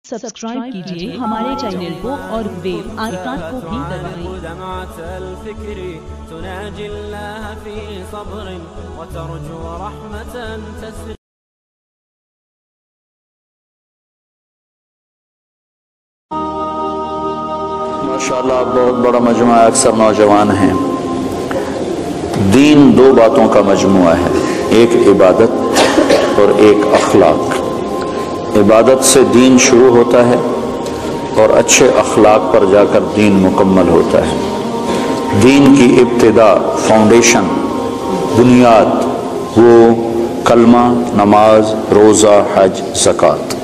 Subscribe कीजिए हमारे channel को और बेल आइकन को भी दबाएं। माशाअल्लाह बहुत बड़ा मजमुआ है, अक्सर नौजवान हैं। दीन दो बातों का मजमुआ है, एक इबादत और एक अखलाक। इबादत से दीन शुरू होता है और अच्छे अखलाक पर जाकर दीन मुकम्मल होता है। दीन की इब्तिदा, फाउंडेशन, बुनियाद वो कलमा, नमाज, रोज़ा, हज, ज़कात।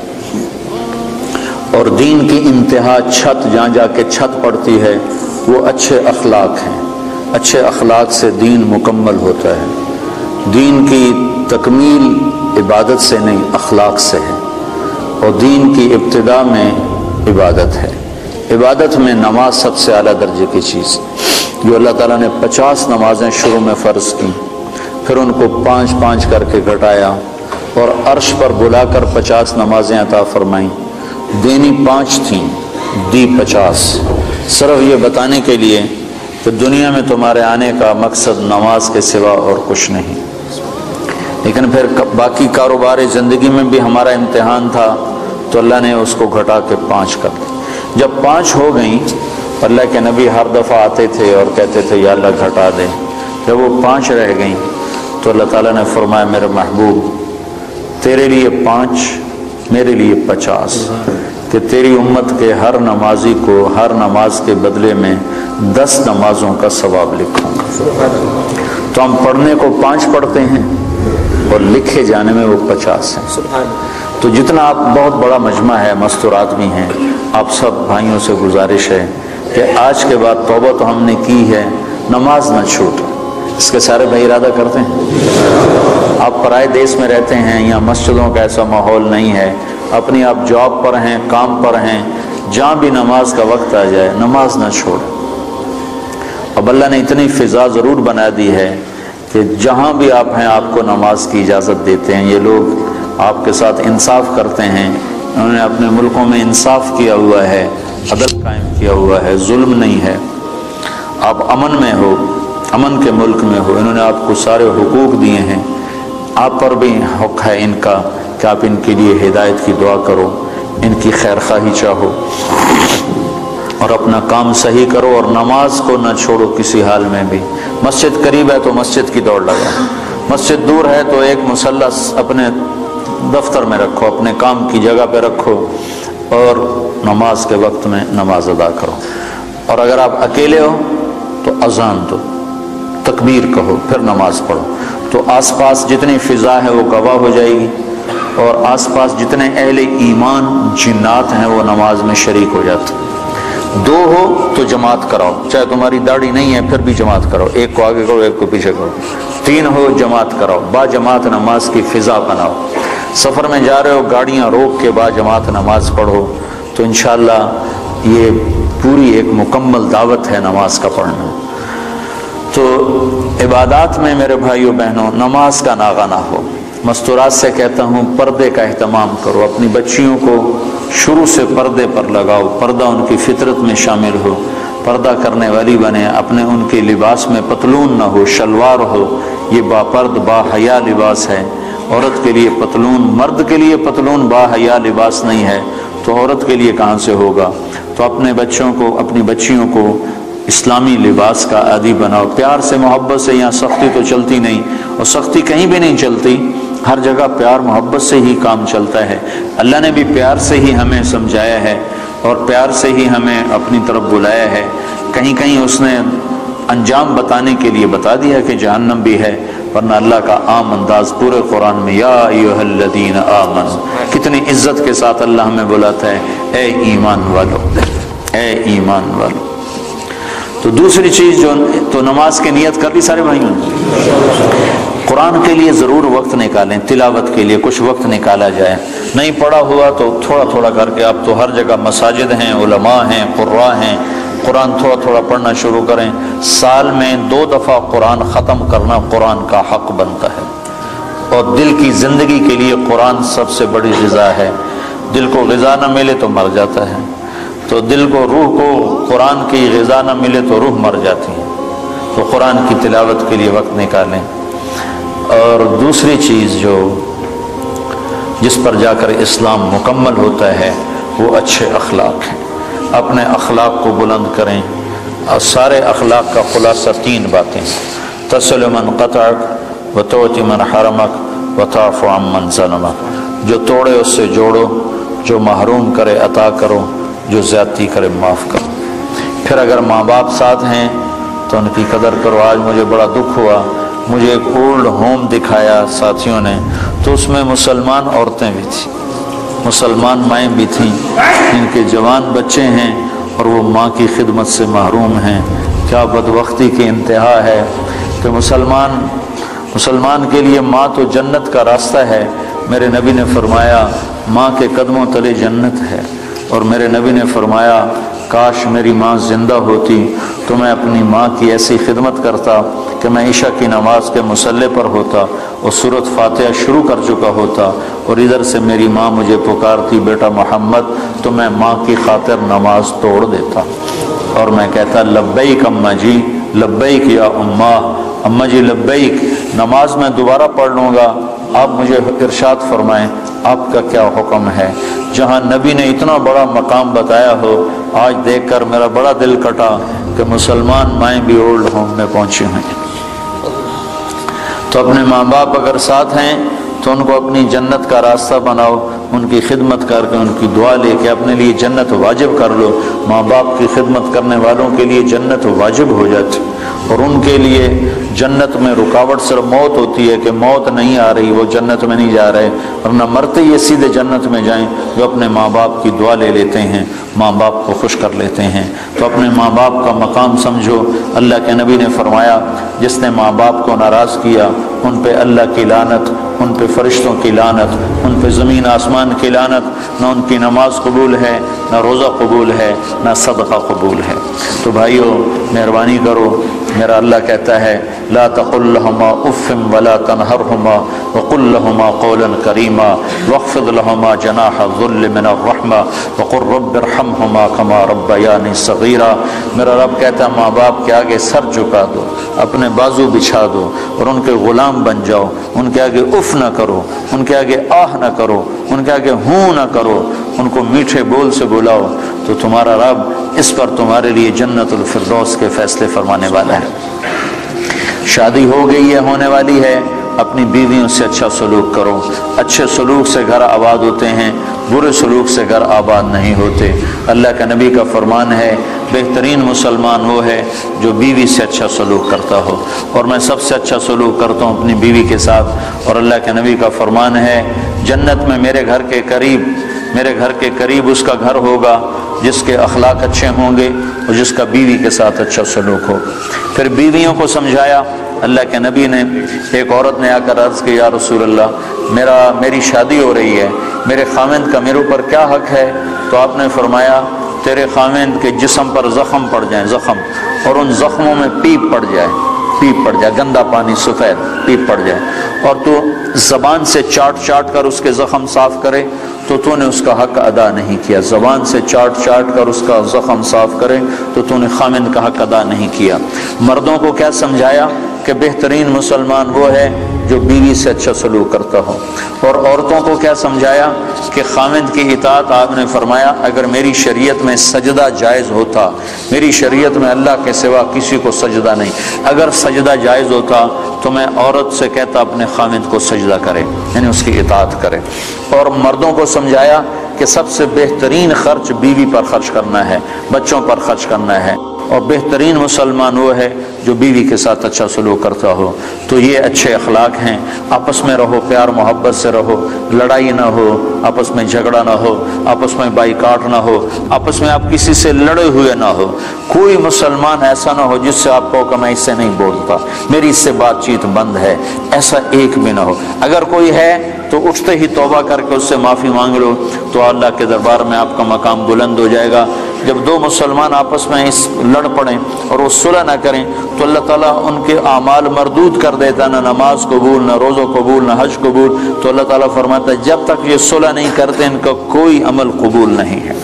और दीन की इंतहा, छत, जहाँ जाके छत पड़ती है, वो अच्छे अखलाक हैं। अच्छे अखलाक से दीन मुकम्मल होता है। दीन की तकमील इबादत से नहीं, अखलाक से है। और दीन की इब्तिदा में इबादत है। इबादत में नमाज सबसे आला दर्जे की चीज़, जो अल्लाह ताला ने 50 नमाजें शुरू में फ़र्ज़ की, फिर उनको 5-5 करके घटाया और अर्श पर बुलाकर 50 नमाजें अता फरमाईं। देनी 5 थीं, दी 50, सिर्फ ये बताने के लिए कि दुनिया में तुम्हारे आने का मकसद नमाज के सिवा और कुछ नहीं। लेकिन फिर बाकी कारोबार ज़िंदगी में भी हमारा इम्तिहान था, तो अल्लाह ने उसको घटा के 5 कर दी। जब 5 हो गई, अल्लाह के नबी हर दफ़ा आते थे और कहते थे या अल्लाह घटा दे। जब वो 5 रह गई तो अल्लाह ताला ने फरमाया, मेरे महबूब तेरे लिए 5, मेरे लिए 50, कि तेरी उम्मत के हर नमाजी को हर नमाज के बदले में 10 नमाजों का सवाब लिखूंगा। तो हम पढ़ने को 5 पढ़ते हैं और लिखे जाने में वो 50 हैं। तो जितना आप, बहुत बड़ा मजमा है, मस्तूरात भी हैं। आप सब भाइयों से गुजारिश है कि आज के बाद तौबा तो हमने की है, नमाज न छूटे। इसके सारे भाई इरादा करते हैं। आप पराए देश में रहते हैं, यहाँ मस्जिदों का ऐसा माहौल नहीं है, अपनी आप जॉब पर हैं, काम पर हैं, जहाँ भी नमाज का वक्त आ जाए नमाज न छोड़ें। अब अल्लाह ने इतनी फ़िज़ा ज़रूर बना दी है कि जहाँ भी आप हैं आपको नमाज की इजाज़त देते हैं। ये लोग आपके साथ इंसाफ करते हैं, उन्होंने अपने मुल्कों में इंसाफ किया हुआ है, अदल कायम किया हुआ है, जुल्म नहीं है। आप अमन में हो, अमन के मुल्क में हो, इन्होंने आपको सारे हुकूक दिए हैं। आप पर भी हक़ है इनका कि आप इनके लिए हिदायत की दुआ करो, इनकी खैर खाही चाहो और अपना काम सही करो। और नमाज को न छोड़ो किसी हाल में भी। मस्जिद करीब है तो मस्जिद की दौड़ लगाओ, मस्जिद दूर है तो एक मुसल्ला अपने दफ्तर में रखो, अपने काम की जगह पे रखो और नमाज के वक्त में नमाज अदा करो। और अगर आप अकेले हो तो अजान दो, तकबीर कहो, फिर नमाज पढ़ो। तो आसपास जितनी फ़िज़ा है वो गवाह हो जाएगी और आसपास जितने अहले ईमान जिन्नात हैं वो नमाज में शरीक हो जाते। 2 हो तो जमात कराओ, चाहे तुम्हारी दाढ़ी नहीं है फिर भी जमात कराओ, एक को आगे करो एक को पीछे करो। 3 हो जमात कराओ, बा जमात नमाज की फ़िज़ा बनाओ। सफ़र में जा रहे हो, गाड़ियाँ रोक के बा जमात नमाज पढ़ो। तो इंशाअल्लाह ये पूरी एक मुकम्मल दावत है नमाज का पढ़ना। तो इबादत में मेरे भाइयों बहनों, नमाज का नागा ना हो। मस्तूरात से कहता हूँ, पर्दे का अहतमाम करो। अपनी बच्चियों को शुरू से पर्दे पर लगाओ, पर्दा उनकी फितरत में शामिल हो, पर्दा करने वाली बने। अपने उनके लिबास में पतलून ना हो, शलवार हो। ये बापर्द बाहया लिबास है। औरत के लिए पतलून, मर्द के लिए पतलून बाहया लिबास नहीं है, तो औरत के लिए कहाँ से होगा। तो अपने बच्चों को, अपनी बच्चियों को इस्लामी लिबास का आदी बनाओ। प्यार से, मोहब्बत से। यहाँ सख्ती तो चलती नहीं और सख्ती कहीं भी नहीं चलती, हर जगह प्यार मोहब्बत से ही काम चलता है। अल्लाह ने भी प्यार से ही हमें समझाया है और प्यार से ही हमें अपनी तरफ बुलाया है। कहीं कहीं उसने अंजाम बताने के लिए बता दिया कि जहन्नम भी है, वरना अल्लाह का आम अंदाज पूरे कुरान में, या अय्युहल्लज़ीना आमनू, कितनी इज्जत के साथ अल्लाह हमें बुलाता है, ए ईमान वालो, ए ईमान वालो। तो दूसरी चीज़ जो, तो नमाज की नियत कर ली सारे भाइयों ने। कुरान के लिए ज़रूर वक्त निकालें, तिलावत के लिए कुछ वक्त निकाला जाए। नहीं पढ़ा हुआ तो थोड़ा थोड़ा करके, अब तो हर जगह मसाजिद हैं, उलमा हैं, कुर्रा हैं, कुरान थोड़ा थोड़ा पढ़ना शुरू करें। साल में 2 दफ़ा कुरान ख़त्म करना कुरान का हक़ बनता है। और दिल की ज़िंदगी के लिए कुरान सबसे बड़ी ग़िज़ा है। دل کو غذا نہ ملے تو مر جاتا ہے، تو دل کو، روح کو قرآن کی غذا نہ ملے تو روح مر جاتی ہے، تو قرآن کی تلاوت کے لیے وقت نکالیں۔ اور دوسری چیز جو جس پر جا کر اسلام مکمل ہوتا ہے وہ اچھے اخلاق ہیں۔ اپنے اخلاق کو بلند کریں، اور سارے اخلاق کا خلاصہ 3 باتیں: تصل من قطعک وتعطی من حرمک وتعفو عن من ظلمک۔ جو توڑے اس سے جوڑو، جو محروم کرے عطا کرو، جو زیادتی کرے معاف کرو۔ پھر اگر ماں باپ ساتھ ہیں تو ان کی قدر کرو۔ آج مجھے بڑا دکھ ہوا، مجھے ایک اولڈ ہوم دکھایا ساتھیوں نے، تو اس میں مسلمان عورتیں بھی تھیں، مسلمان مائیں بھی تھیں، جن کے جوان بچے ہیں اور وہ ماں کی خدمت سے محروم ہیں۔ کیا بدبختی کی انتہا ہے کہ مسلمان کے لیے ماں تو جنت کا راستہ ہے۔ میرے نبی نے فرمایا ماں کے قدموں تلے جنت ہے، اور میرے نبی نے فرمایا کاش میری ماں زندہ ہوتی تو میں اپنی ماں کی ایسی خدمت کرتا کہ میں عشاء کی نماز کے مصلی پر ہوتا اور سورۃ فاتحہ شروع کر چکا ہوتا، اور ادھر سے میری ماں مجھے پکارتی بیٹا محمد، تو میں ماں کی خاطر نماز توڑ دیتا اور میں کہتا لبیک اماں جی، لبیک یا اماں جی لبیک، نماز میں دوبارہ پڑھ لوں گا، آپ مجھے ارشاد فرمائیں آپ کا کیا حکم ہے۔ جہاں نبی نے اتنا بڑا مقام بتایا ہو، آج دیکھ کر میرا بڑا دل کٹا کہ مسلمان مائیں بھی اولڈ ہوم میں پہنچی ہیں۔ تو اپنے ماں باپ اگر ساتھ ہیں تو ان کو اپنی جنت کا راستہ بناؤ، ان کی خدمت کر کے، ان کی دعا لے کے اپنے لیے جنت واجب کر لو۔ ماں باپ کی خدمت کرنے والوں کے لیے جنت واجب ہو جاتی، اور ان کے لیے جنت میں رکاوٹ صرف موت ہوتی ہے کہ موت نہیں آ رہی، وہ جنت میں نہیں جا رہے، ورنہ مرتے یہ سیدھے جنت میں جائیں جو اپنے ماں باپ کی دعا لے لیتے ہیں، ماں باپ کو خوش کر لیتے ہیں۔ تو اپنے ماں باپ کا مقام سمجھو۔ اللہ کے نبی نے فرمایا جس نے ماں باپ کو ناراض کیا ان پہ اللہ کی لعنت، ان پہ فرشتوں کی لعنت، ان پہ زمین آسمان کی لعنت، نہ ان کی نماز قبول ہے، نہ روزہ قبول ہے، نہ صدقہ قبول ہے۔ تو بھائیو مہربانی کرو، میرا اللہ کہتا ہے لا تقل لهما اف ولا تنهرهما وقل لهما قولا کریما واخفض لهما جناح الذل من الرحمة وقل رب ارحمهما كما ربياني صغيرا۔ میرا رب کہتا ہے ماں باپ کے آگے سر جھکا دو، اپنے بازو بچھا دو اور ان کے غلام بن جاؤ، ان کے آگے اف نہ کرو، ان کے آگے آہ نہ کرو، ان کے آگے ہوں نہ کرو، ان کو میٹھے بول سے بلاؤ، تو تمہارا رب اس پر تمہارے لیے جنت الفردوس کے فیصلے فرمانے والا ہے۔ شادی ہو گئی ہے، ہونے والی ہے، اپنی بیویوں سے اچھا سلوک کرو۔ اچھے سلوک سے گھر آباد ہوتے ہیں، برے سلوک سے گھر آباد نہیں ہوتے۔ اللہ کا نبی کا فرمان ہے بہترین مسلمان وہ ہے جو بیوی سے اچھا سلوک کرتا ہو، اور میں سب سے اچھا سلوک کرتا ہوں اپنی بیوی کے ساتھ۔ اور اللہ کے نبی کا فرمان ہے جنت میں میرے گھر کے قریب اس کا گھر ہوگا جس کے اخلاق اچھے ہوں گے اور جس کا بیوی کے ساتھ اچھا سلوک ہو۔ پھر بیویوں کو سمجھایا۔ اللہ کے نبی نے، ایک عورت نے آ کر عرض کی یا رسول اللہ میری شادی ہو رہی ہے، میرے خاوند کا میرے اوپر کیا حق ہے؟ تو آپ نے فرمایا تیرے خاوند کے جسم پر زخم پڑ جائیں، زخم، اور ان زخموں میں پیپ پڑ جائے، گندا پانی سفید پیپ پڑ جائے، اور تو زبان سے چاٹ کر اس کے زخم صاف کرے تو نے اس کا حق ادا نہیں کیا۔ زبان سے چاٹ کر اس کا زخم صاف کرے تو نے خامند کا حق ادا نہیں کیا۔ مردوں کو کیا سمجھایا کہ بہترین مسلمان وہ ہے جو بیوی سے اچھا سلوک کرتا ہو، اور عورتوں کو کیا سمجھایا کہ خامند کی اطاعت، آپ نے فرمایا اگر میری شریعت میں سجدہ جائز ہوتا، میری شریعت میں اللہ کے سوا کسی کو سجدہ نہیں، اگر سجدہ جائز ہوتا تو میں عورت سے کہتا اپنے خامند کو سجدہ کرے، یعنی اس کی اطاعت کرے۔ اور مردوں کو سمجھایا کہ سب سے بہترین خرچ بیوی پر خرچ کرنا ہے، بچوں پر خرچ کرنا ہے، اور بہترین مسلمان وہ ہے جو بیوی کے ساتھ اچھا سلوک کرتا ہو۔ تو یہ اچھے اخلاق ہیں۔ آپس میں رہو، پیار محبت سے رہو، لڑائی نہ ہو، آپس میں جھگڑا نہ ہو، آپس میں بائیکاٹ نہ ہو، آپس میں آپ کسی سے لڑے ہوئے نہ ہو۔ کوئی مسلمان ایسا نہ ہو جس سے آپ کہو کہ میں اس سے نہیں بولتا، میری اس سے بات چیت بند ہے، ایسا ایک بھی نہ ہو۔ اگر کوئی ہے تو اٹھتے ہی توبہ کر کے اس سے معافی مانگ لو تو اللہ کے دربار میں آپ کا مقام بلند ہو جائے گا۔ جب دو مسلمان آپس میں لڑ پڑیں اور وہ صلح نہ کریں تو اللہ تعالیٰ ان کے اعمال مردود کر دیتا، نہ نماز قبول، نہ روزہ قبول، نہ حج قبول۔ تو اللہ تعالیٰ فرماتا ہے جب تک یہ صلح نہیں کرتے ان کا کوئی عمل قبول نہیں ہے۔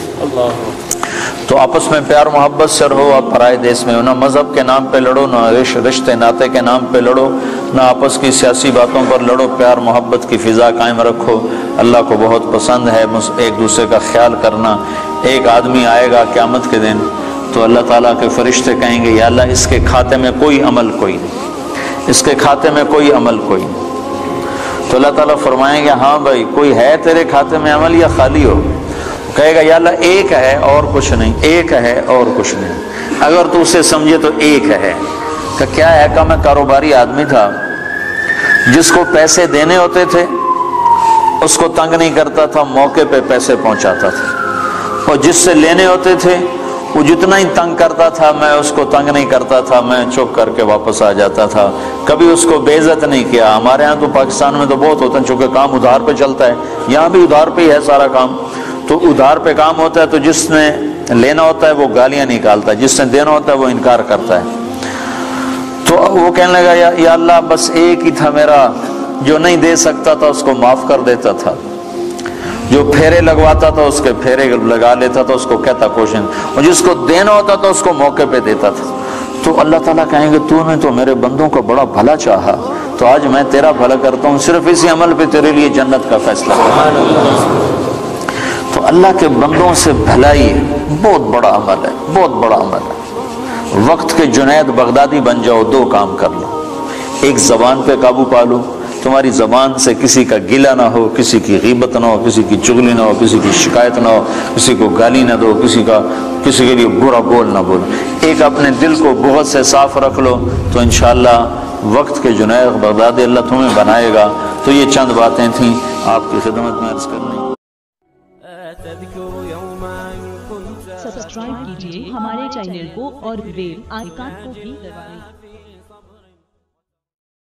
تو آپس میں پیار محبت سے رہو، آپ پرائے دیس میں ہو، نہ مذہب کے نام پہ لڑو، نہ رشتے ناطے کے نام پہ لڑو، نہ آپس کی سیاسی باتوں پر لڑو، پیار محبت کی فضا قائم رکھو۔ اللہ کو بہت پسند ہے ایک دوسرے کا خیال کرنا۔ ایک آدمی آئے گا قیامت کے دن تو اللہ تعالیٰ کے فرشتے کہیں گے یا اللہ اس کے کھاتے میں کوئی عمل کوئی نہیں، اس کے کھاتے میں کوئی عمل کوئی نہیں۔ تو اللہ تعالیٰ فرمائیں گے ہاں بھائی کوئی ہے تیرے کھاتے میں عمل یا خالی ہو؟ کہے گا یا اللہ ایک ہے اور کچھ نہیں، ایک ہے اور کچھ نہیں۔ اگر تو اسے سمجھے تو ایک ہے کہ کیا ہے؟ کہ میں کاروباری آدمی تھا، جس کو پیسے دینے ہوتے تھے اس کو تنگ نہیں کرتا تھا، موقع پہ پیسے پہنچاتا تھا، اور جس سے لینے ہوتے تھے وہ جتنا ہی تنگ کرتا تھا میں اس کو تنگ نہیں کرتا تھا، میں چپ کر کے واپس آ جاتا تھا، کبھی اس کو بے عزت نہیں کیا۔ ہمارے ہاں تو پاکستان میں تو بہت ہوتا ہے، چونکہ کام ادھار پہ چلتا ہے، یہاں بھی ادھار پہ ہی ہے سارا کام، تو ادھار پہ کام ہوتا ہے تو جس نے لینا ہوتا ہے وہ گالیاں نکالتا ہے، جس نے دینا ہوتا ہے وہ انکار کرتا ہے۔ تو وہ کہنے لگا یا اللہ بس ایک ہی تھا میرا جو نہیں دے سکتا تھا اس کو معاف کر دیتا تھا، جو پھیرے لگواتا تھا اس کے پھیرے لگا لیتا تھا، اس کو کہتا کوشن، اور جس کو دینا ہوتا تھا اس کو موقع پہ دیتا تھا۔ تو اللہ تعالیٰ کہیں گے تو نے تو میرے بندوں کا بڑا بھلا چاہا، تو آج میں تیرا بھلا کرتا ہوں، صرف اسی عمل پہ تیرے لیے جنت کا فیصلہ کرتا۔ تو اللہ کے بندوں سے بھلائی بہت بڑا عمل ہے، بہت بڑا عمل ہے۔ وقت کے جنید بغدادی بن جاؤ، دو کام کر لو، ایک زبان پہ قابو پا لو، تمہاری زبان سے کسی کا گلہ نہ ہو، کسی کی غیبت نہ ہو، کسی کی چغلی نہ ہو، کسی کی شکایت نہ ہو، کسی کو گالی نہ دو، کسی کے لیے برا بول نہ بولو، ایک اپنے دل کو بغض سے صاف رکھ لو، تو انشاءاللہ وقت کے جنید بغدادی اللہ تمہیں بنائے گا۔ تو یہ چند باتیں تھیں آپ کی خدمت میں عرض کرنے۔ سبسکرائب کیجیے ہمارے چینل کو اور بیل آئیکن کو بھی دبائیں۔